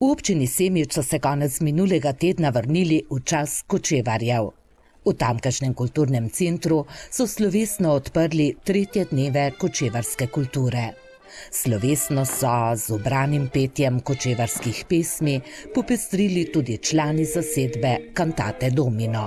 občini Semič so se konec minulega tedna vrnili v čas kočevarjev. V tamkajšnjem kulturnem centru so slovesno odprli 3. dneve kočevarske kulture. Slovesno so z ubranim petjem kočevarskih pesmi popestrili tudi člani zasedbe Cantate Domino.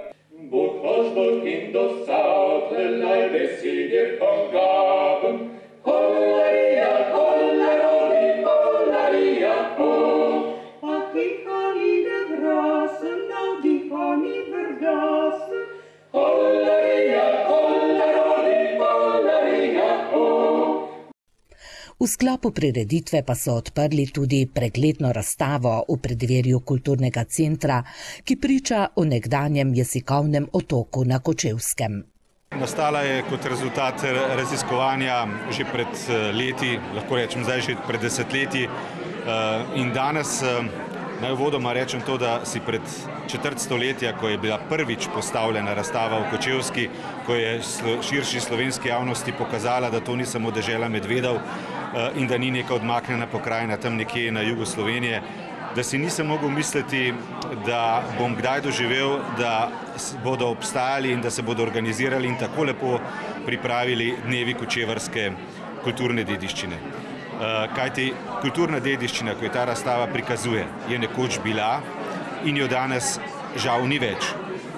V sklopu prireditve pa so odprli tudi pregledno razstavo v preddverju kulturnega centra, ki priča o nekdanjem jezikovnem otoku na Kočevskem. Nastala je kot rezultat raziskovanja že pred leti, lahko rečem zdaj že pred desetletji, in danes naj uvodoma rečem to, da si pred četrt stoletja, ko je bila prvič postavljena razstava v Kočevski, ko je širši slovenski javnosti pokazala, da to ni samo dežela medvedov in da ni neka odmaknjena pokrajina tam nekje na jugu Slovenije, da si nisem mogel misliti, da bom kdaj doživel, da bodo obstajali in da se bodo organizirali in tako lepo pripravili dnevi kočevarske kulturne dediščine. Kajti kulturna dediščina, ko je ta razstava prikazuje, je nekoč bila in jo danes žal ni več.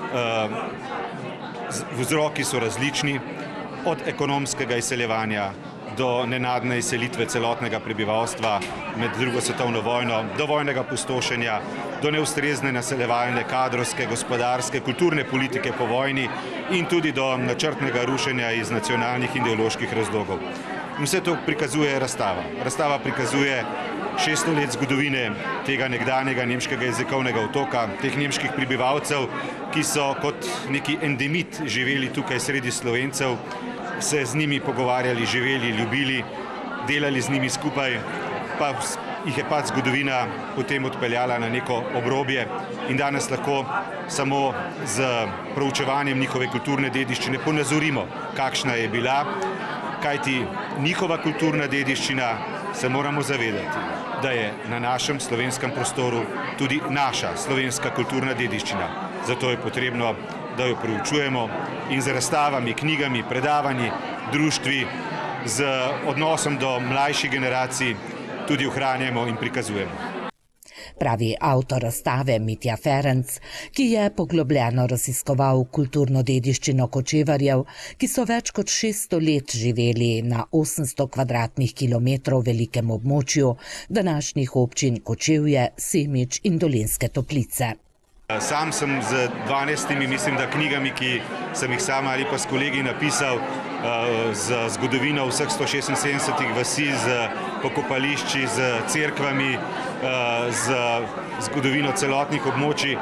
Vzroki so različni, od ekonomskega izseljevanja do nenadne izselitve celotnega prebivalstva med drugo svetovno vojno, do vojnega pustošenja, do neustrezne naseljevalne, kadrovske, gospodarske, kulturne politike po vojni in tudi do načrtnega rušenja iz nacionalnih in ideoloških razlogov. In vse to prikazuje razstava. Razstava prikazuje 600 let zgodovine tega nekdanjega nemškega jezikovnega otoka, teh nemških prebivalcev, ki so kot neki endemit živeli tukaj sredi Slovencev, se z njimi pogovarjali, živeli, ljubili, delali z njimi skupaj, pa jih je pač zgodovina potem odpeljala na neko obrobje in danes lahko samo z proučevanjem njihove kulturne dediščine ponazorimo, kakšna je bila, kajti njihova kulturna dediščina, se moramo zavedati, da je na našem slovenskem prostoru tudi naša slovenska kulturna dediščina. Zato je potrebno, da jo proučujemo in z razstavami, knjigami, predavanji, društvi, z odnosom do mlajših generacij tudi ohranjamo in prikazujemo. Pravi avtor razstave Mitja Ferenc, ki je poglobljeno raziskoval kulturno dediščino kočevarjev, ki so več kot 600 let živeli na 800 kvadratnih kilometrov velikem območju današnjih občin Kočevje, Semič in Dolenjske Toplice. Sam sem z 12 knjigami, ki sem jih sama ali pa s kolegi napisal, z zgodovino vseh 176 vasi, z pokopališči, z cerkvami, z zgodovino celotnih območij,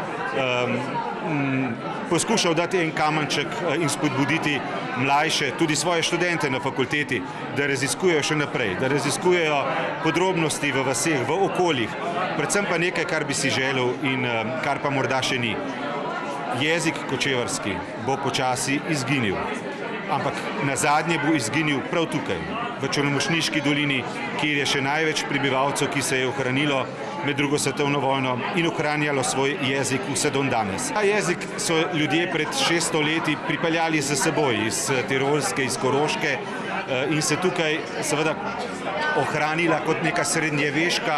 poskušal dati en kamenček in spodbuditi mlajše, tudi svoje študente na fakulteti, da raziskujejo še naprej, da raziskujejo podrobnosti v vaseh, v okoljih, predvsem pa nekaj, kar bi si želel in kar pa morda še ni. Jezik kočevarski bo počasi izginil, ampak nazadnje bo izginil prav tukaj, v Črnomošniški dolini, kjer je še največ prebivalcev, ki se je ohranilo med drugo svetovno vojno in ohranjalo svoj jezik vse do danes. Ta jezik so ljudje pred 600 leti pripeljali z seboj iz Tirolske, iz Koroške in se tukaj seveda ohranila kot neka srednjeveška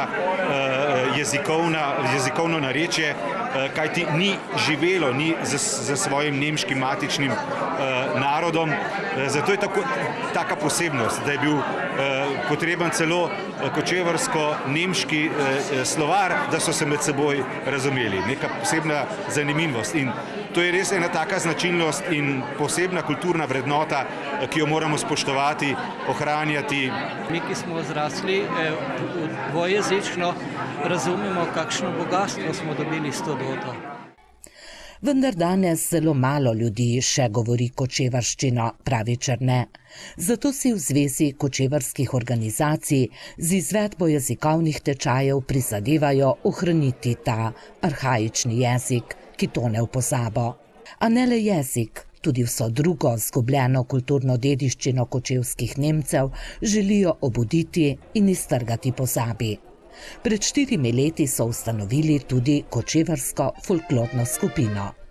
jezikovno narečje, kajti ni živelo, ni za svojim nemškim matičnim narodom. Zato je taka posebnost, da je bil potreben celo kočevarsko-nemški slovar, da so se med seboj razumeli. Neka posebna zanimivost in to je res ena taka značilnost in posebna kulturna vrednota, ki jo moramo spoštovati, ohranjati. Mi, ki smo zrasli dvojezično, razumemo, kakšno bogatstvo smo dobili s to doto. Vendar danes zelo malo ljudi še govori kočevarščino, pravi Černe. Zato si v Zvezi kočevarskih organizacij z izvedbo jezikovnih tečajev prizadevajo ohraniti ta arhaični jezik, ki tone v pozabo. A ne le jezik, tudi vso drugo zgubljeno kulturno dediščino kočevskih Nemcev želijo obuditi in iztrgati pozabi. Pred 4 leti so ustanovili tudi kočevarsko folklorno skupino.